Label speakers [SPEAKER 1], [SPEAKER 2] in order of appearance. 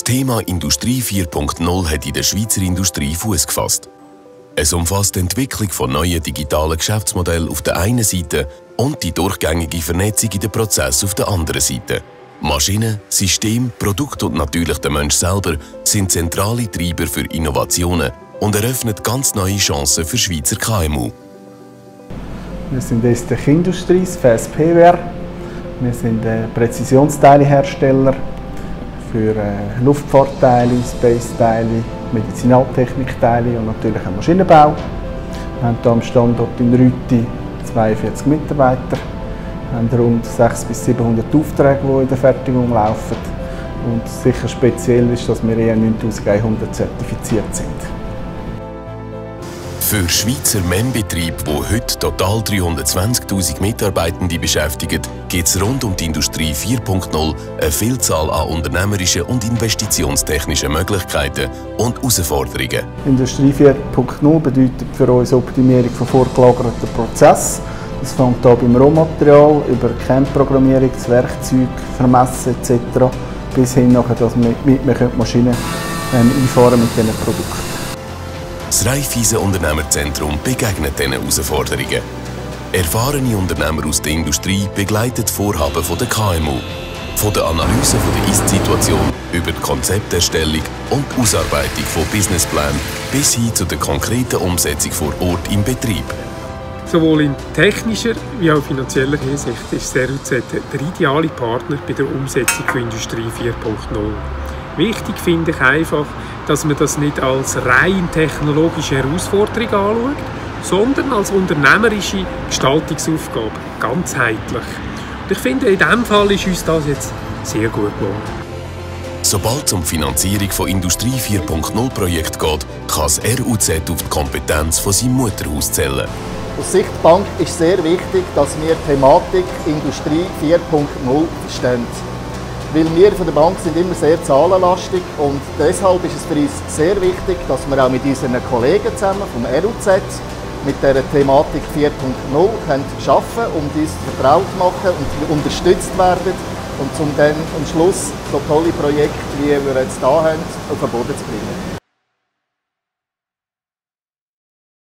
[SPEAKER 1] Das Thema Industrie 4.0 hat in der Schweizer Industrie Fuß gefasst. Es umfasst die Entwicklung von neuen digitalen Geschäftsmodellen auf der einen Seite und die durchgängige Vernetzung in den Prozessen auf der anderen Seite. Maschinen, System, Produkt und natürlich der Mensch selber sind zentrale Treiber für Innovationen und eröffnen ganz neue Chancen für Schweizer KMU.
[SPEAKER 2] Wir sind Estech Industries, FSPWR. Wir sind Präzisionsteilehersteller für Luftfahrtteile, Space-Teile, Medizinaltechnikteile und natürlich auch Maschinenbau. Wir haben hier am Standort in Rüti 42 Mitarbeiter. Wir haben rund 600 bis 700 Aufträge, die in der Fertigung laufen. Und sicher speziell ist, dass wir EN 9100 zertifiziert sind.
[SPEAKER 1] Für Schweizer MEM-Betriebe, die heute total 320'000 Mitarbeitende beschäftigen, gibt es rund um die Industrie 4.0 eine Vielzahl an unternehmerischen und investitionstechnischen Möglichkeiten und Herausforderungen.
[SPEAKER 2] Industrie 4.0 bedeutet für uns Optimierung von vorgelagerten Prozessen. Das fängt an beim Rohmaterial, über Kernprogrammierung, das Werkzeug, Vermessen etc. bis hin nachher, dass wir Maschinen einfahren mit diesen Produkten.
[SPEAKER 1] Das Raiffeisen Unternehmerzentrum begegnet diesen Herausforderungen. Erfahrene Unternehmer aus der Industrie begleiten die Vorhaben der KMU. Von der Analyse der Ist-Situation über die Konzepterstellung und die Ausarbeitung von Businessplänen bis hin zu der konkreten Umsetzung vor Ort im Betrieb.
[SPEAKER 3] Sowohl in technischer wie auch finanzieller Hinsicht ist das RUZ der ideale Partner bei der Umsetzung von Industrie 4.0. Wichtig finde ich einfach, dass man das nicht als rein technologische Herausforderung anschaut, sondern als unternehmerische Gestaltungsaufgabe, ganzheitlich. Und ich finde, in diesem Fall ist uns das jetzt sehr gut gelungen.
[SPEAKER 1] Sobald es um die Finanzierung von Industrie 4.0 Projekten geht, kann das RUZ auf die Kompetenz von seinem Mutterhaus zählen.
[SPEAKER 4] Aus Sicht der Bank ist sehr wichtig, dass wir die Thematik Industrie 4.0 verstehen. Weil wir von der Bank sind immer sehr zahlenlastig und deshalb ist es für uns sehr wichtig, dass wir auch mit unseren Kollegen zusammen vom RUZ mit dieser Thematik 4.0 arbeiten können und uns vertraut machen und unterstützt werden und um dann am Schluss so tolle Projekte, wie wir jetzt hier haben, auf den Boden zu bringen.